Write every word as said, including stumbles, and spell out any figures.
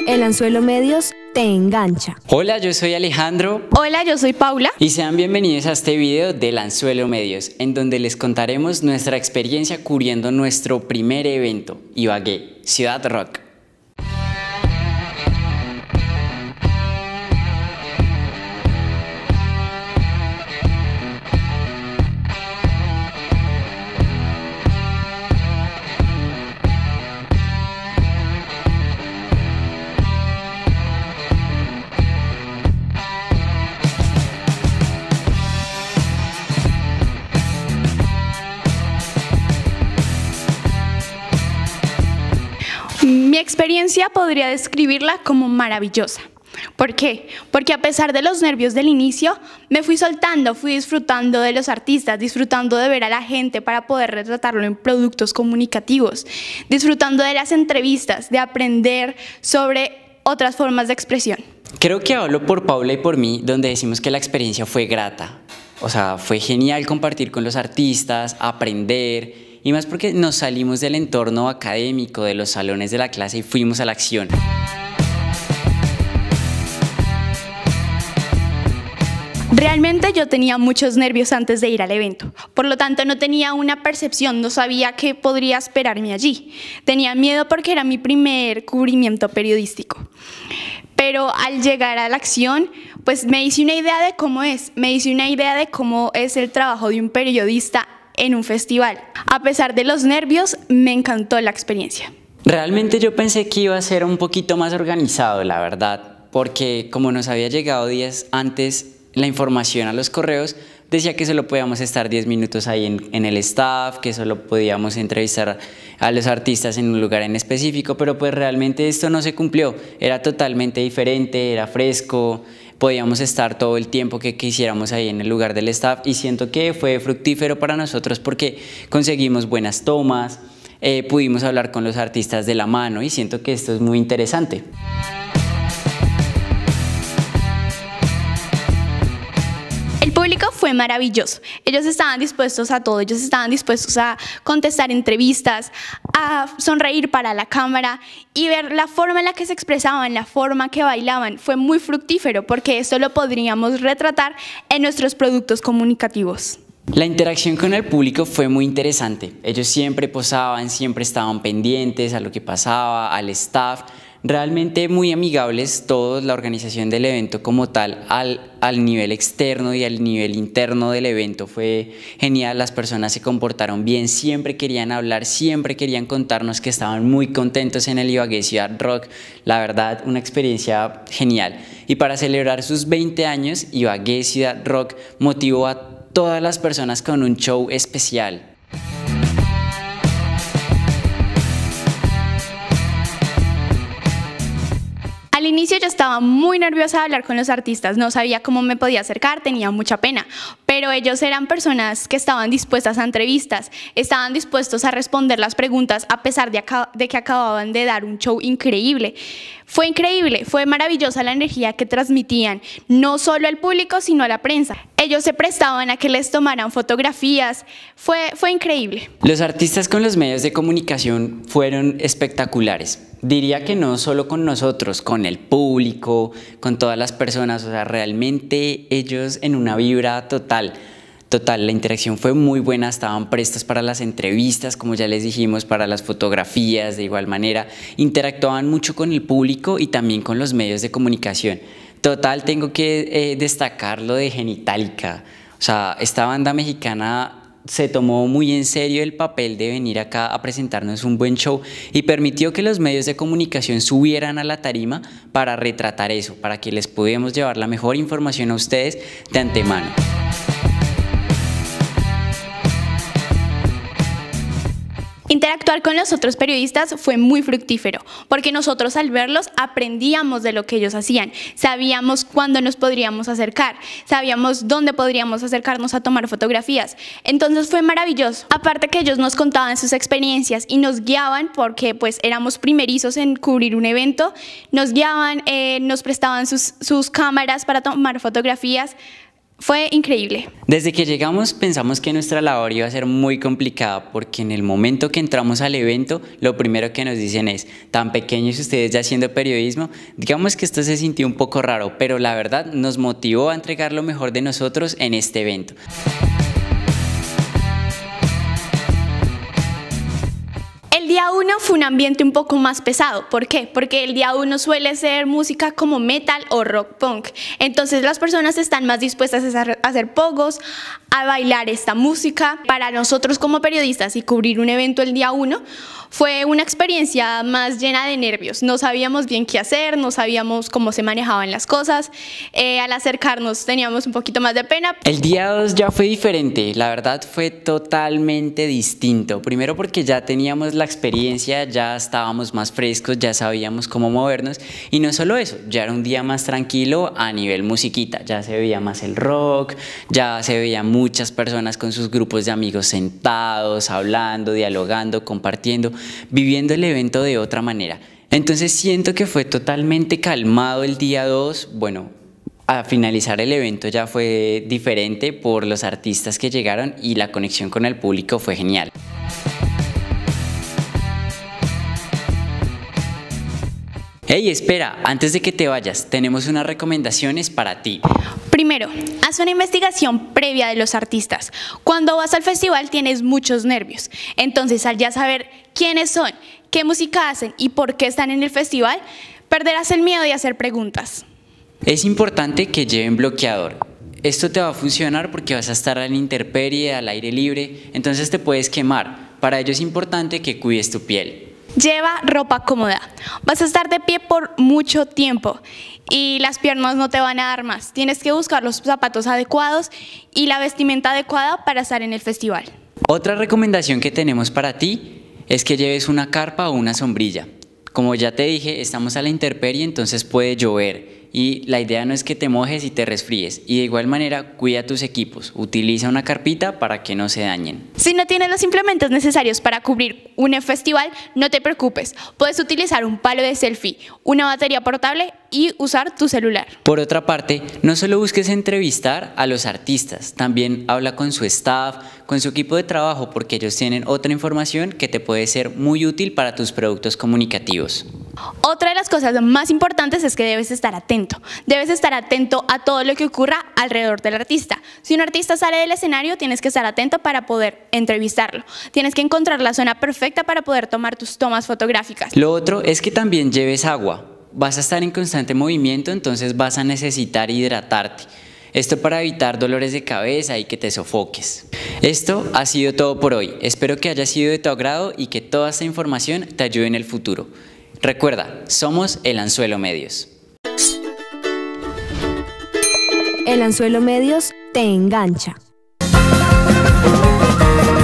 El Anzuelo Medios te engancha. Hola, yo soy Alejandro. Hola, yo soy Paula. Y sean bienvenidos a este video del Anzuelo Medios, en donde les contaremos nuestra experiencia cubriendo nuestro primer evento, Ibagué, Ciudad Rock. Mi experiencia podría describirla como maravillosa. ¿Por qué? Porque a pesar de los nervios del inicio, me fui soltando, fui disfrutando de los artistas, disfrutando de ver a la gente para poder retratarlo en productos comunicativos, disfrutando de las entrevistas, de aprender sobre otras formas de expresión. Creo que hablo por Paula y por mí, donde decimos que la experiencia fue grata. O sea, fue genial compartir con los artistas, aprender. Y más porque nos salimos del entorno académico, de los salones de la clase y fuimos a la acción. Realmente yo tenía muchos nervios antes de ir al evento, por lo tanto no tenía una percepción, no sabía qué podría esperarme allí. Tenía miedo porque era mi primer cubrimiento periodístico. Pero al llegar a la acción, pues me hice una idea de cómo es, me hice una idea de cómo es el trabajo de un periodista en un festival. A pesar de los nervios, me encantó la experiencia. Realmente yo pensé que iba a ser un poquito más organizado, la verdad, porque como nos había llegado días antes la información a los correos, decía que solo podíamos estar diez minutos ahí en, en el staff, que solo podíamos entrevistar a los artistas en un lugar en específico, pero pues realmente esto no se cumplió, era totalmente diferente, era fresco, podíamos estar todo el tiempo que quisiéramos ahí en el lugar del staff y siento que fue fructífero para nosotros porque conseguimos buenas tomas, eh, pudimos hablar con los artistas de la mano y siento que esto es muy interesante. El público fue maravilloso, ellos estaban dispuestos a todo, ellos estaban dispuestos a contestar entrevistas, a sonreír para la cámara y ver la forma en la que se expresaban, la forma que bailaban, fue muy fructífero porque esto lo podríamos retratar en nuestros productos comunicativos. La interacción con el público fue muy interesante, ellos siempre posaban, siempre estaban pendientes a lo que pasaba, al staff, realmente muy amigables todos, la organización del evento como tal, al, al nivel externo y al nivel interno del evento fue genial, las personas se comportaron bien, siempre querían hablar, siempre querían contarnos que estaban muy contentos en el Ibagué Ciudad Rock, la verdad una experiencia genial. Y para celebrar sus veinte años, Ibagué Ciudad Rock motivó a todas las personas con un show especial. Al inicio yo estaba muy nerviosa de hablar con los artistas, no sabía cómo me podía acercar, tenía mucha pena, pero ellos eran personas que estaban dispuestas a entrevistas, estaban dispuestos a responder las preguntas a pesar de, de que acababan de dar un show increíble. Fue increíble, fue maravillosa la energía que transmitían, no solo al público sino a la prensa. Ellos se prestaban a que les tomaran fotografías, fue, fue increíble. Los artistas con los medios de comunicación fueron espectaculares. Diría que no solo con nosotros, con el público, con todas las personas, o sea, realmente ellos en una vibra total, total, la interacción fue muy buena, estaban prestos para las entrevistas, como ya les dijimos, para las fotografías, de igual manera, interactuaban mucho con el público y también con los medios de comunicación. Total, tengo que eh, destacar lo de Genitalica, o sea, esta banda mexicana se tomó muy en serio el papel de venir acá a presentarnos un buen show y permitió que los medios de comunicación subieran a la tarima para retratar eso, para que les pudiéramos llevar la mejor información a ustedes de antemano. Interactuar con los otros periodistas fue muy fructífero, porque nosotros al verlos aprendíamos de lo que ellos hacían, sabíamos cuándo nos podríamos acercar, sabíamos dónde podríamos acercarnos a tomar fotografías, entonces fue maravilloso. Aparte que ellos nos contaban sus experiencias y nos guiaban, porque pues éramos primerizos en cubrir un evento, nos guiaban, eh, nos prestaban sus, sus cámaras para tomar fotografías. Fue increíble. Desde que llegamos pensamos que nuestra labor iba a ser muy complicada porque en el momento que entramos al evento lo primero que nos dicen es: tan pequeños ustedes ya haciendo periodismo. Digamos que esto se sintió un poco raro, pero la verdad nos motivó a entregar lo mejor de nosotros en este evento. El día uno fue un ambiente un poco más pesado. ¿Por qué? Porque el día uno suele ser música como metal o rock punk. Entonces las personas están más dispuestas a hacer pogos, a bailar esta música. Para nosotros como periodistas y cubrir un evento el día uno fue una experiencia más llena de nervios. No sabíamos bien qué hacer, no sabíamos cómo se manejaban las cosas. Eh, al acercarnos teníamos un poquito más de pena. El día dos ya fue diferente, la verdad fue totalmente distinto. Primero porque ya teníamos la experiencia, ya estábamos más frescos, ya sabíamos cómo movernos. Y no solo eso, ya era un día más tranquilo a nivel musiquita. Ya se veía más el rock, ya se veían muchas personas con sus grupos de amigos sentados, hablando, dialogando, compartiendo, viviendo el evento de otra manera. Entonces siento que fue totalmente calmado el día dos. Bueno, a finalizar el evento ya fue diferente por los artistas que llegaron y la conexión con el público fue genial. Hey, espera, antes de que te vayas, tenemos unas recomendaciones para ti. Primero, haz una investigación previa de los artistas. Cuando vas al festival tienes muchos nervios. Entonces, al ya saber quiénes son, qué música hacen y por qué están en el festival, perderás el miedo de hacer preguntas. Es importante que lleven bloqueador. Esto te va a funcionar porque vas a estar a la intemperie, al aire libre, entonces te puedes quemar. Para ello es importante que cuides tu piel. Lleva ropa cómoda. Vas a estar de pie por mucho tiempo y las piernas no te van a dar más. Tienes que buscar los zapatos adecuados y la vestimenta adecuada para estar en el festival. Otra recomendación que tenemos para ti es que lleves una carpa o una sombrilla. Como ya te dije, estamos a la intemperie, entonces puede llover. Y la idea no es que te mojes y te resfríes. Y de igual manera, cuida tus equipos. Utiliza una carpita para que no se dañen. Si no tienes los implementos necesarios para cubrir un festival, no te preocupes. Puedes utilizar un palo de selfie, una batería portable y usar tu celular. Por otra parte, no solo busques entrevistar a los artistas, también habla con su staff, con su equipo de trabajo, porque ellos tienen otra información que te puede ser muy útil para tus productos comunicativos. Otra de las cosas más importantes es que debes estar atento. Debes estar atento a todo lo que ocurra alrededor del artista. Si un artista sale del escenario, tienes que estar atento para poder entrevistarlo. Tienes que encontrar la zona perfecta para poder tomar tus tomas fotográficas. Lo otro es que también lleves agua. Vas a estar en constante movimiento, entonces vas a necesitar hidratarte. Esto para evitar dolores de cabeza y que te sofoques. Esto ha sido todo por hoy. Espero que haya sido de tu agrado y que toda esta información te ayude en el futuro. Recuerda, somos El Anzuelo Medios. El Anzuelo Medios te engancha.